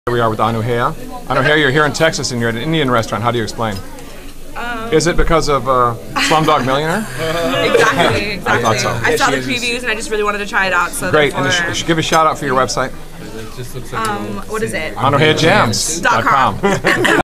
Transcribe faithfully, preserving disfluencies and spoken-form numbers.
Here we are with Anuhea. Anuhea, you're here in Texas and you're at an Indian restaurant. How do you explain? Um, Is it because of uh, Slumdog Millionaire? Exactly, exactly. I thought so. I saw the previews and I just really wanted to try it out. So Great, therefore, and you should give a shout out for your website. um, what is it? Anuhea Jams dot com.